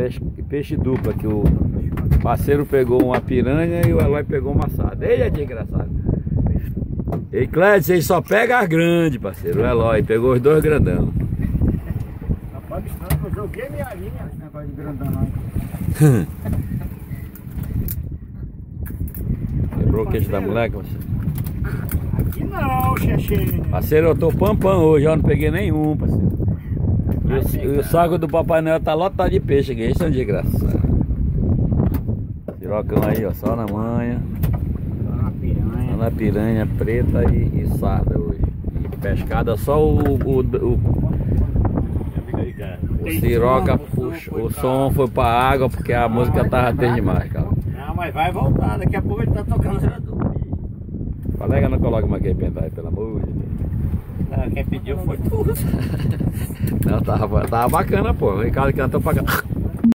peixe dupla, que o parceiro pegou uma piranha e o Eloy pegou uma assada. Ele é desgraçado. E Clédio, ele só pega as grandes, parceiro. O Eloy pegou os dois grandão. Rapaz, eu joguei minha linha esse negócio de grandão não. Quebrou o queixo da moleque, parceiro? Aqui não, Xexê. Parceiro, eu tô pampam hoje, eu não peguei nenhum, parceiro. E o saco do Papai Noel tá lotado de peixe aqui, eles são de graça. Pirocão aí, ó, só na manha. Só na piranha preta e sarda hoje. E pescada só o siroca puxa. O som foi pra água porque a música tava triste demais, cara. Não, mas vai voltar, daqui a pouco ele tá tocando, você vai dormir. Colega, não coloca uma gay aí, pelo amor de Deus. Não, quem pediu foi tudo. Não, tava bacana, pô. O Ricardo cantou pra cá.